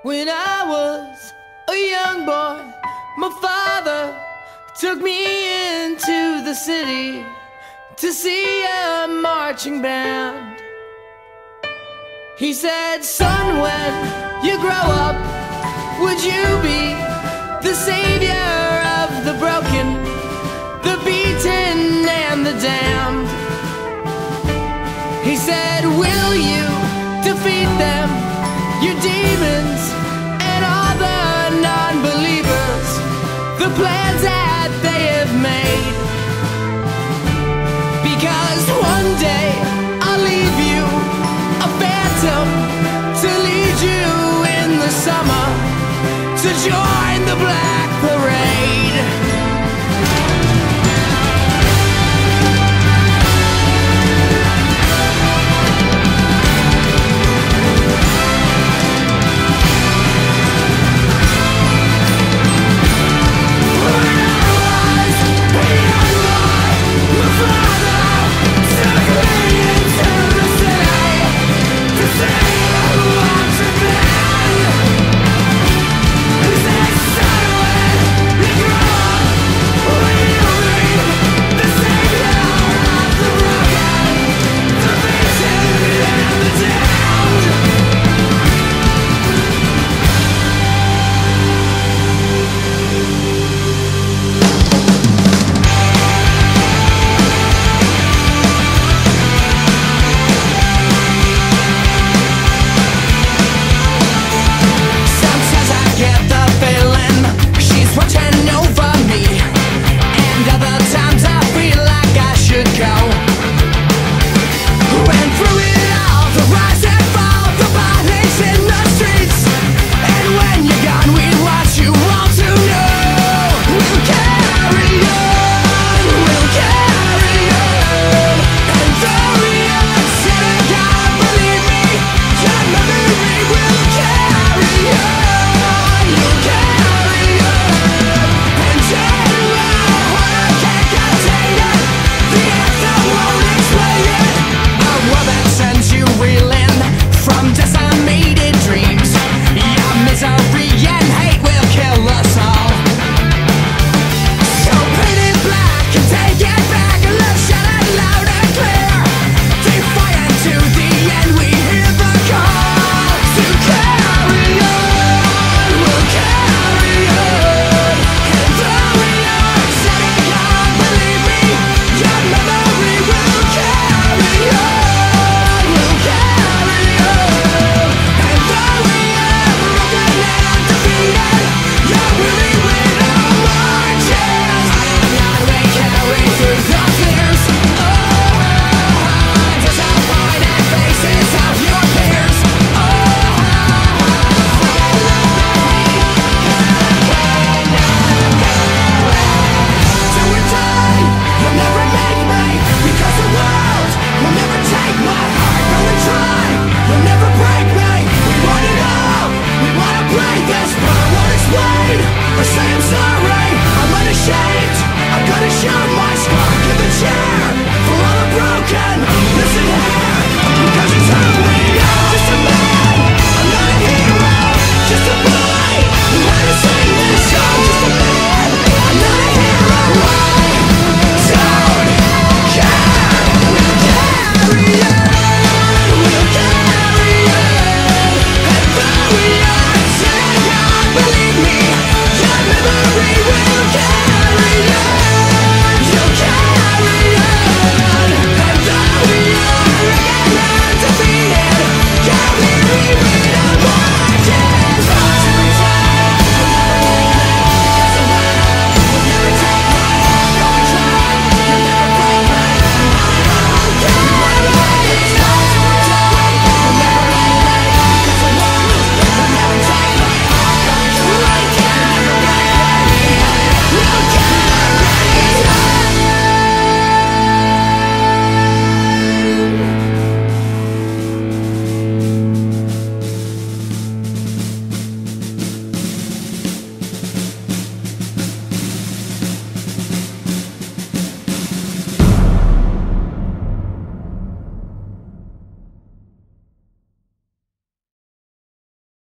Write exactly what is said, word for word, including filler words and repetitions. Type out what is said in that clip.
When I was a young boy, my father took me into the city to see a marching band. He said, son, when you grow up, would you be the savior of the broken, the beaten and the damned? He said, will you defeat them, your demons and all the non-believers, the plans that they have made? Because one day I'll leave you a phantom to lead you in the summer to join the Black Parade.